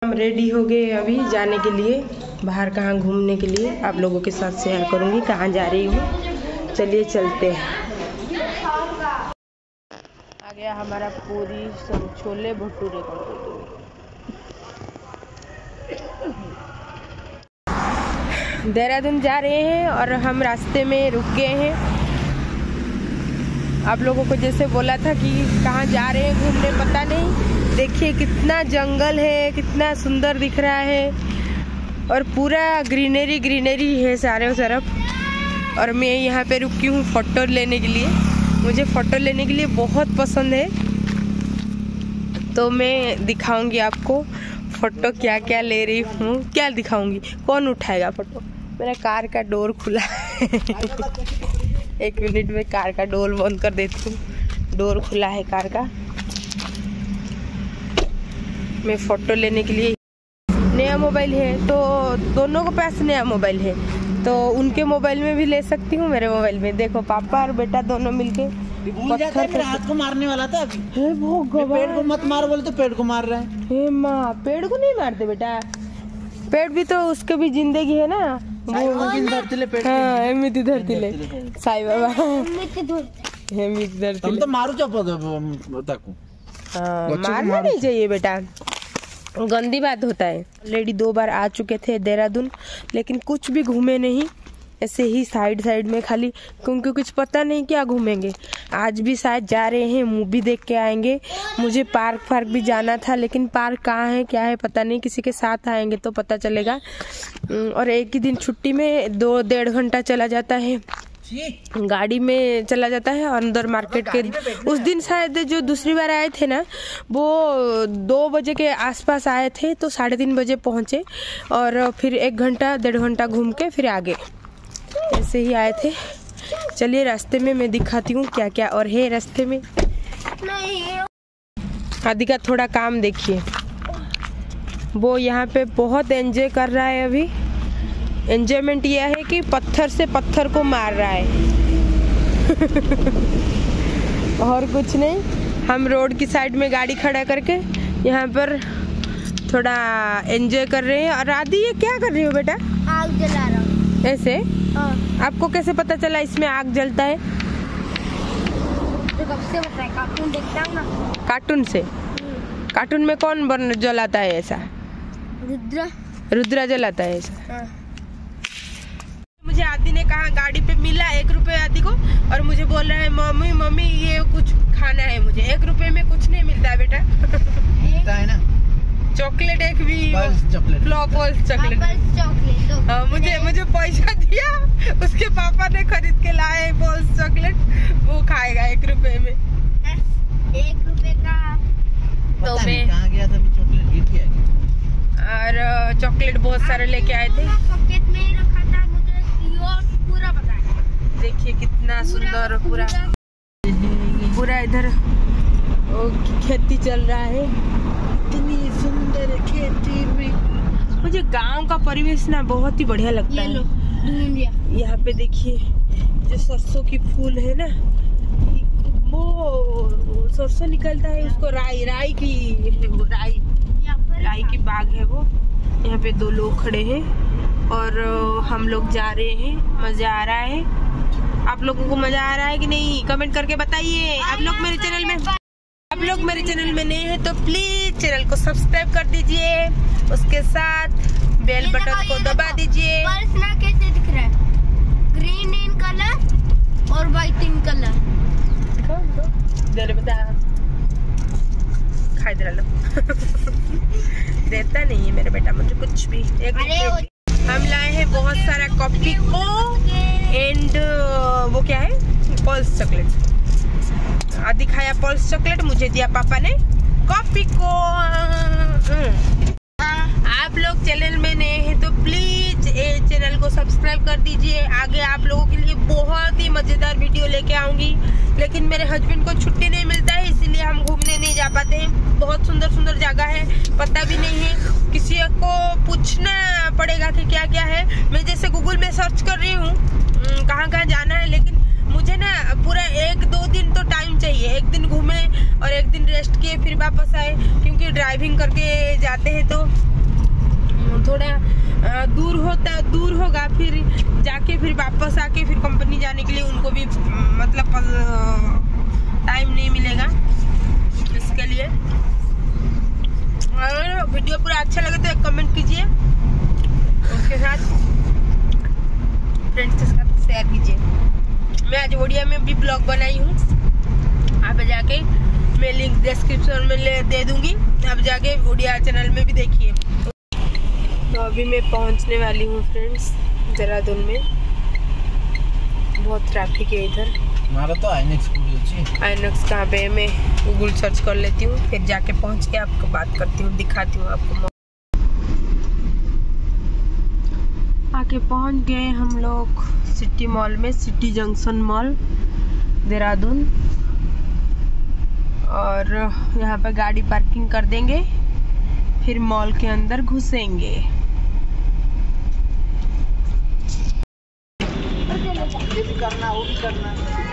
हम रेडी हो गए अभी जाने के लिए बाहर, कहाँ घूमने के लिए। आप लोगों के साथ शेयर करूँगी कहाँ जा रही हूँ। चलिए चलते हैं। आ गया हमारा पूरी सब छोले भटूरे का। देहरादून जा रहे हैं और हम रास्ते में रुक गए हैं। आप लोगों को जैसे बोला था कि कहाँ जा रहे हैं घूमने, पता नहीं। देखिए कितना जंगल है, कितना सुंदर दिख रहा है और पूरा ग्रीनरी ग्रीनरी है चारों तरफ। और मैं यहाँ पे रुकी हूँ फ़ोटो लेने के लिए। मुझे फ़ोटो लेने के लिए बहुत पसंद है, तो मैं दिखाऊंगी आपको फ़ोटो क्या क्या ले रही हूँ। क्या दिखाऊंगी, कौन उठाएगा फ़ोटो। मेरा कार का डोर खुला है। एक मिनट में कार का डोर बंद कर देती हूँ। डोर खुला है कार का। मैं फ़ोटो लेने के लिए, नया मोबाइल है तो दोनों के पास नया मोबाइल है, तो उनके मोबाइल में भी ले सकती हूँ, मेरे मोबाइल में। देखो पापा और बेटा दोनों मिलके पत्थर पे हाथ को मारने वाला था अभी। पेड़ को मत मार बोले तो पेड़ को मार रहा है। हे माँ, पेड़ को नहीं मारते बेटा, पेड़ भी तो उसके भी जिंदगी है ना। हाँ एमिति धरतीले साई बाबा एमिति धरतीले तो मारू ताकू। मारना नहीं चाहिए बेटा, गंदी बात होता है। ऑलरेडी 2 बार आ चुके थे देहरादून, लेकिन कुछ भी घूमे नहीं, ऐसे ही साइड साइड में खाली, क्योंकि कुछ पता नहीं क्या घूमेंगे। आज भी शायद जा रहे हैं, मूवी देख के आएंगे। मुझे पार्क भी जाना था, लेकिन पार्क कहाँ है क्या है पता नहीं। किसी के साथ आएंगे तो पता चलेगा। और एक ही दिन छुट्टी में 2-1.5 घंटा चला जाता है, गाड़ी में चला जाता है। और अंदर मार्केट के उस दिन शायद जो दूसरी बार आए थे ना, वो 2 बजे के आसपास आए थे, तो 3:30 बजे पहुँचे और फिर 1-1.5 घंटा घूम के फिर आगे। ऐसे ही आए थे। चलिए रास्ते में मैं दिखाती हूँ क्या क्या और है रास्ते में। आदि का थोड़ा काम देखिए, वो यहाँ पे बहुत एंजॉय कर रहा है। अभी एंजॉयमेंट यह है कि पत्थर से पत्थर को मार रहा है। और कुछ नहीं। हम रोड की साइड में गाड़ी खड़ा करके यहाँ पर थोड़ा एंजॉय कर रहे हैं। और आदि ये क्या कर रही हो बेटा? आग जला रहा हूँ। ऐसे? आपको कैसे पता चला इसमें आग जलता है? तो कब से पता है, कार्टून देखता हूँ ना। कार्टून से? कार्टून में कौन जलाता है ऐसा? रुद्रा जलाता है ऐसा। मुझे आदि ने कहा, गाड़ी पे मिला 1 रुपए आदि को, और मुझे बोल रहा है मम्मी ये कुछ खाना है मुझे। 1 रुपए में कुछ नहीं मिलता है बेटा। मिलता है ना चॉकलेट, एक भी चॉकलेट। मुझे पैसा दिया, उसके पापा ने खरीद के लाए पॉल्स चॉकलेट, वो खाएगा 1 रुपए में। 1 रुपए का तो मैं कहाँ गया था, चॉकलेट गिर गया। और चॉकलेट बहुत सारे लेके आए थे। पॉकेट में ही रखा था, मुझे पूरा पता है। देखिए कितना सुंदर पूरा इधर खेती चल रहा है। इतनी सुंदर खेती में मुझे गांव का परिवेश ना बहुत ही बढ़िया लगता है। यहाँ पे देखिए जो सरसों की फूल है ना, वो सरसों निकलता है, उसको राई की बाग है वो। यहाँ पे 2 लोग खड़े हैं और हम लोग जा रहे हैं। मजा आ रहा है। आप लोगों को मजा आ रहा है कि नहीं, कमेंट करके बताइए। आप लोग मेरे चैनल में नए हैं तो प्लीज चैनल को सब्सक्राइब कर दीजिए, उसके साथ बेल बटन को दबा दीजिए। कैसे दिख रहा है? ग्रीन इन कलर और व्हाइट इन कलर। खाई दे देता नहीं है मेरा बेटा मुझे कुछ भी। हम लाए हैं बहुत सारा कॉफी को एंड वो क्या है, पल्स चॉकलेट। आदि खाया पल्स चॉकलेट, मुझे दिया पापा ने कॉफी को। आप लोग चैनल में नए हैं तो प्लीज चैनल को सब्सक्राइब कर दीजिए। आगे आप लोगों के लिए बहुत ही मजेदार वीडियो लेके आऊंगी, लेकिन मेरे हस्बैंड को छुट्टी नहीं मिलता है, इसीलिए हम घूमने नहीं जा पाते हैं। बहुत सुंदर सुंदर जगह है, पता भी नहीं है, किसी को पूछना पड़ेगा कि क्या क्या है। मैं जैसे गूगल में सर्च कर रही हूँ कहाँ कहाँ जाना है, लेकिन मुझे ना पूरा 1-2 दिन तो टाइम चाहिए। एक दिन घूमे और एक दिन रेस्ट किए फिर वापस आए, क्योंकि ड्राइविंग करके जाते हैं तो दूर होगा, फिर जाके फिर वापस आके फिर कंपनी जाने के लिए उनको भी मतलब टाइम नहीं मिलेगा इसके लिए। और वीडियो पूरा अच्छा लगे तो एक कमेंट कीजिए, उसके साथ फ्रेंड्स के साथ शेयर कीजिए। मैं आज ओडिया में भी ब्लॉग बनाई हूँ, आप जाके मैं लिंक डिस्क्रिप्शन में दे दूंगी, आप जाके ओडिया चैनल में भी देखिए। तो अभी मैं पहुंचने वाली हूँ फ्रेंड्स देहरादून में। बहुत ट्रैफिक है इधर। हमारा तो आइनॉक्स कहाँ पे, मैं गूगल सर्च कर लेती हूँ, फिर जाके पहुँच के आपको बात करती हूँ, दिखाती हूँ आपको। आके पहुँच गए हम लोग सिटी मॉल में, सिटी जंक्शन मॉल देहरादून। और यहाँ पे गाड़ी पार्किंग कर देंगे, फिर मॉल के अंदर घुसेंगे। करना वो भी करना।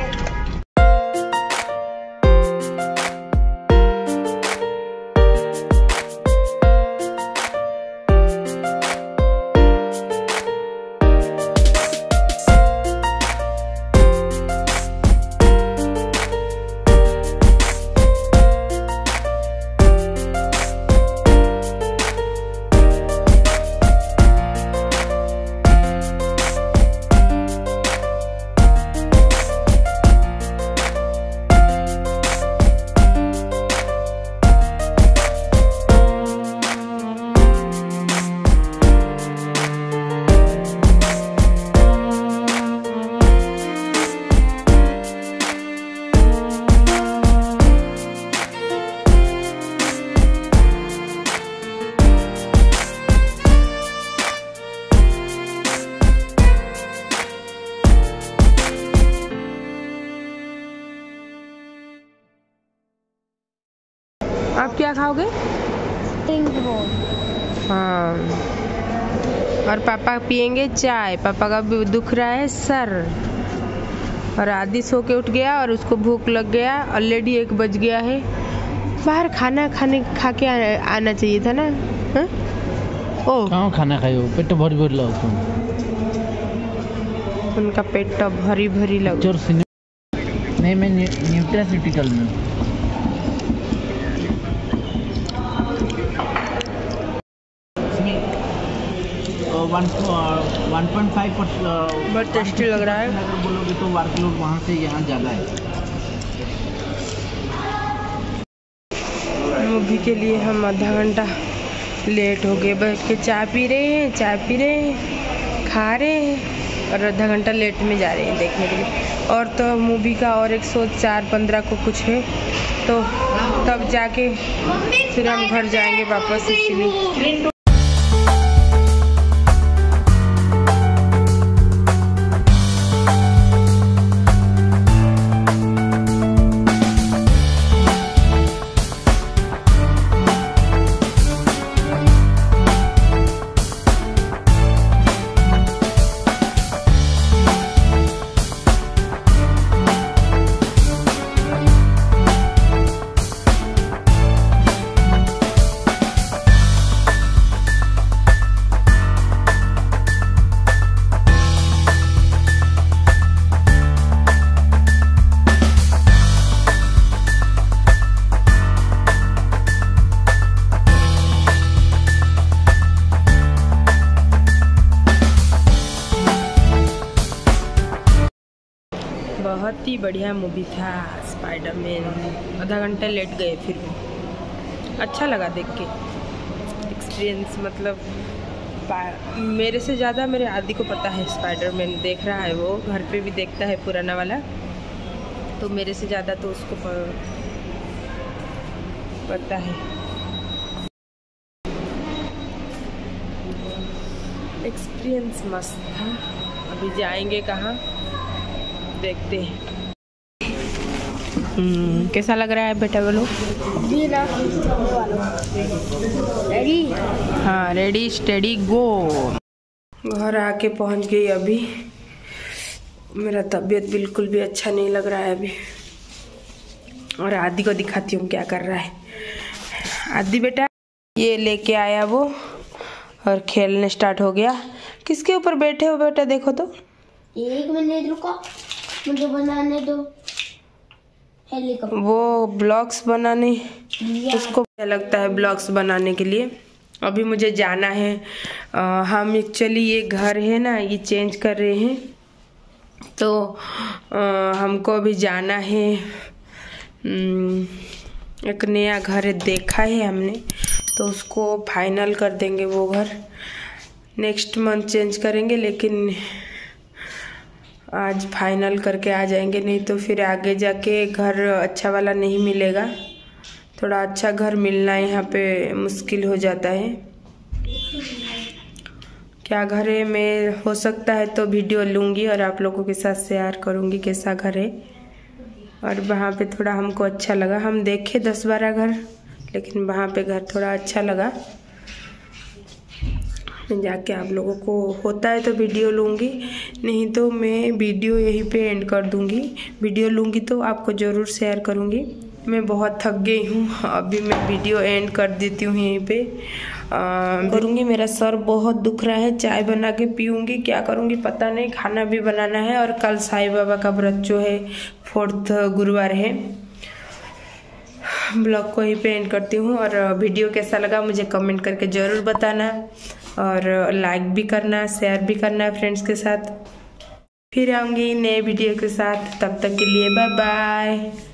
आप क्या खाओगे? Spring roll. हाँ, और पापा पियेंगे चाय। पापा का भी दुख रहा है सर, और आदि सो के उठ गया और उसको भूख लग गया। ऑलरेडी 1 बज गया है। बाहर खाना खा के आना चाहिए था ना। हा? ओ कहाँ खाना खाई हो? पेट भरी भरी लगो। उनका पेट तो भरी भरी लगो। नहीं, मैं न्यूट्रास्यूटिकल में। तो 1.5% बहुत टेस्टी लग रहा है। अगर बोलोगे तो वर्कलोड वहाँ से यहाँ ज़्यादा है। मूवी के लिए हम आधा घंटा लेट हो गए। बैठ के चाय पी रहे हैं, खा रहे हैं, और आधा घंटा लेट में जा रहे हैं देखने के लिए। और तो मूवी का और 104:15 को कुछ है, तो तब जाके फिर हम घर जाएंगे वापस, इसीलिए। बहुत ही बढ़िया मूवी था स्पाइडरमैन। आधा घंटा लेट गए, फिर भी अच्छा लगा देख के। एक्सपीरियंस मतलब मेरे से ज़्यादा मेरे आदि को पता है स्पाइडरमैन, देख रहा है वो, घर पे भी देखता है पुराना वाला, तो मेरे से ज़्यादा तो उसको पता है। एक्सपीरियंस मस्त था। अभी जाएंगे कहाँ देखते हैं। कैसा लग रहा है बेटा बोलो? रेडी? हाँ, रेडी स्टेडी गो। घर आके पहुंच गई अभी। मेरा तबीयत बिल्कुल भी अच्छा नहीं लग रहा है अभी। और आदि को दिखाती हूँ क्या कर रहा है। आदि बेटा, ये लेके आया वो और खेलने स्टार्ट हो गया। किसके ऊपर बैठे हो बेटा, देखो तो। 1 मिनट रुको, मुझे बनाने दो हेलीकॉप्टर। वो ब्लॉक्स बनाने, उसको क्या लगता है ब्लॉक्स बनाने के लिए। अभी मुझे जाना है, हम एक्चुअली ये घर है ना, ये चेंज कर रहे हैं, तो हमको अभी जाना है। एक नया घर देखा है हमने, तो उसको फाइनल कर देंगे। वो घर नेक्स्ट मंथ चेंज करेंगे, लेकिन आज फाइनल करके आ जाएंगे, नहीं तो फिर आगे जाके घर अच्छा वाला नहीं मिलेगा। थोड़ा अच्छा घर मिलना यहाँ पे मुश्किल हो जाता है। क्या घर है, मैं हो सकता है तो वीडियो लूँगी और आप लोगों के साथ शेयर करूँगी कैसा घर है। और वहाँ पे थोड़ा हमको अच्छा लगा, हम देखे 10-12 घर, लेकिन वहाँ पे घर थोड़ा अच्छा लगा। जाके आप लोगों को होता है तो वीडियो लूँगी, नहीं तो मैं वीडियो यहीं पे एंड कर दूँगी। वीडियो लूँगी तो आपको ज़रूर शेयर करूँगी। मैं बहुत थक गई हूँ, अभी मैं वीडियो एंड कर देती हूँ यहीं पे करूँगी। मेरा सर बहुत दुख रहा है, चाय बना के पीऊँगी, क्या करूँगी पता नहीं। खाना भी बनाना है और कल साईं बाबा का व्रत जो है 4th गुरुवार है। ब्लॉग को यहीं पे एंड करती हूँ, और वीडियो कैसा लगा मुझे कमेंट करके ज़रूर बताना, और लाइक भी करना, शेयर भी करना फ्रेंड्स के साथ। फिर आऊँगी नए वीडियो के साथ, तब तक के लिए बाय बाय।